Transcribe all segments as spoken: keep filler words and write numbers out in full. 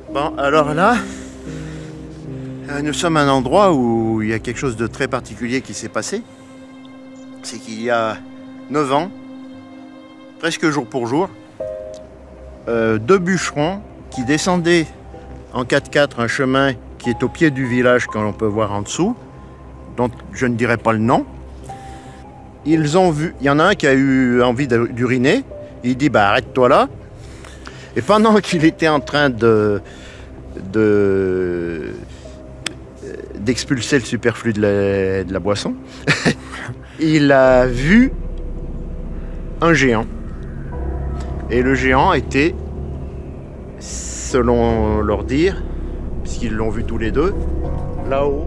Bon, alors là, nous sommes à un endroit où il y a quelque chose de très particulier qui s'est passé. C'est qu'il y a neuf ans, presque jour pour jour, euh, deux bûcherons qui descendaient en quatre-quatre un chemin qui est au pied du village quand on peut voir en dessous, dont je ne dirai pas le nom. Ils ont vu, il y en a un qui a eu envie d'uriner, il dit bah arrête-toi là. Et pendant qu'il était en train de, de d'expulser le superflu de la, de la boisson, il a vu un géant. Et le géant était, selon leur dire, puisqu'ils l'ont vu tous les deux, là-haut.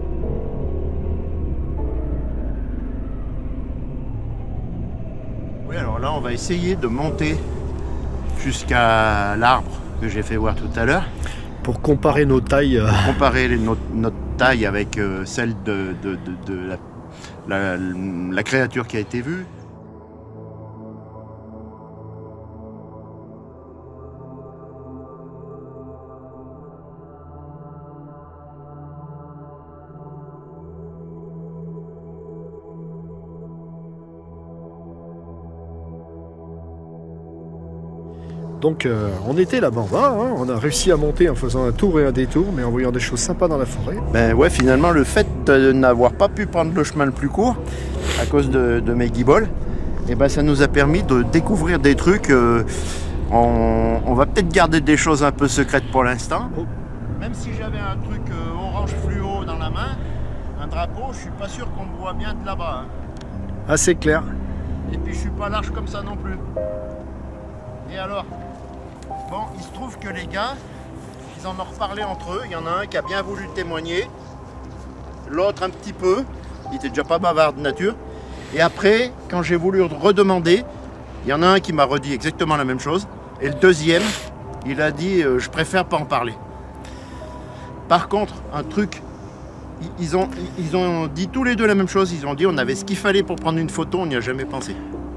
Oui, alors là, on va essayer de monter jusqu'à l'arbre que j'ai fait voir tout à l'heure. Pour comparer nos tailles. Euh... Pour comparer les, notre, notre taille avec euh, celle de, de, de, de la, la, la créature qui a été vue. Donc euh, on était là-bas en bas, hein. On a réussi à monter en faisant un tour et un détour, mais en voyant des choses sympas dans la forêt. Ben ouais, finalement le fait de n'avoir pas pu prendre le chemin le plus court, à cause de, de mes guiboles, et ben ça nous a permis de découvrir des trucs. Euh, on, on va peut-être garder des choses un peu secrètes pour l'instant. Oh. Même si j'avais un truc euh, orange fluo dans la main, un drapeau, je suis pas sûr qu'on me voit bien de là-bas. Hein. Ah c'est clair. Et puis je suis pas large comme ça non plus. Et alors? Bon, il se trouve que les gars, ils en ont reparlé entre eux. Il y en a un qui a bien voulu témoigner, l'autre un petit peu. Il était déjà pas bavard de nature. Et après, quand j'ai voulu redemander, il y en a un qui m'a redit exactement la même chose. Et le deuxième, il a dit euh, je préfère pas en parler. Par contre, un truc, ils ont, ils ont dit tous les deux la même chose. Ils ont dit on avait ce qu'il fallait pour prendre une photo, on n'y a jamais pensé.